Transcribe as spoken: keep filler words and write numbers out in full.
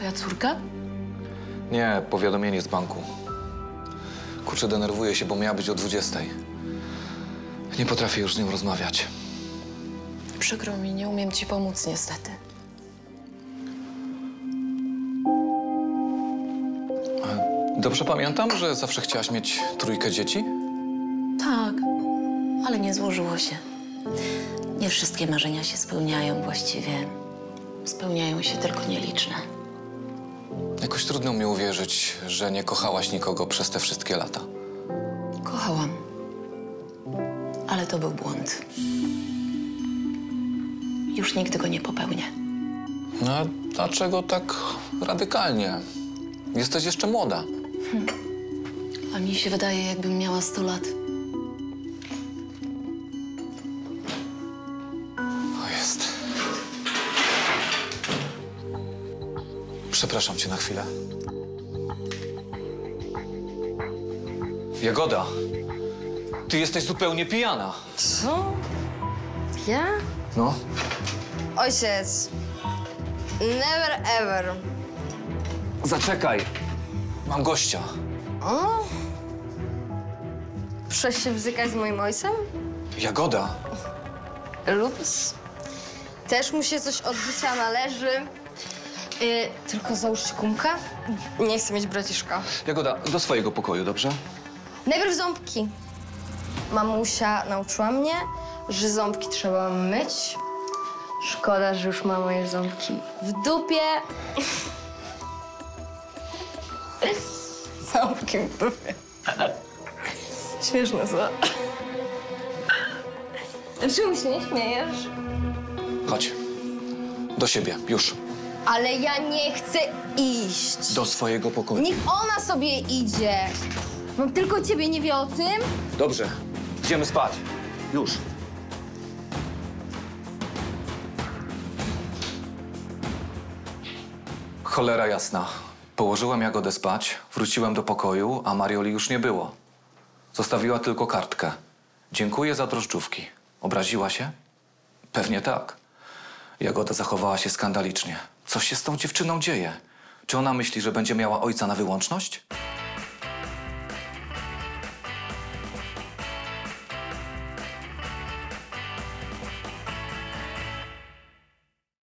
Twoja córka? Nie, powiadomienie z banku. Kurczę, denerwuję się, bo miała być o dwudziestej. Nie potrafię już z nią rozmawiać. Przykro mi, nie umiem ci pomóc niestety. Dobrze pamiętam, że zawsze chciałaś mieć trójkę dzieci? Tak, ale nie złożyło się. Nie wszystkie marzenia się spełniają właściwie. Spełniają się tylko nieliczne. Jakoś trudno mi uwierzyć, że nie kochałaś nikogo przez te wszystkie lata. Kochałam. Ale to był błąd. Już nigdy go nie popełnię. No, a dlaczego tak radykalnie? Jesteś jeszcze młoda. Hm. A mi się wydaje, jakbym miała sto lat. O, jest. Przepraszam cię na chwilę. Jagoda, ty jesteś zupełnie pijana. Co? Ja? No. Ojciec. Never ever. Zaczekaj. Mam gościa. O? Przyszłaś się bzykać z moim ojcem? Jagoda. Lubisz? Też mu się coś od bycia należy. Yy, tylko załóżcie kumkę. Nie chcę mieć braciszka. Jagoda, do swojego pokoju, dobrze? Najpierw ząbki. Mamusia nauczyła mnie, że ząbki trzeba myć. Szkoda, że już mam moje ząbki w dupie. Ząbki w dupie. Śmieszne, co? Czemu się nie śmiejesz? Chodź. Do siebie, już. Ale ja nie chcę iść. Do swojego pokoju. Niech ona sobie idzie. Mam tylko ciebie, nie wie o tym? Dobrze. Idziemy spać. Już. Cholera jasna. Położyłem Jagodę spać, wróciłem do pokoju, a Marioli już nie było. Zostawiła tylko kartkę. Dziękuję za drożdżówki. Obraziła się? Pewnie tak. Jagoda zachowała się skandalicznie. Co się z tą dziewczyną dzieje? Czy ona myśli, że będzie miała ojca na wyłączność?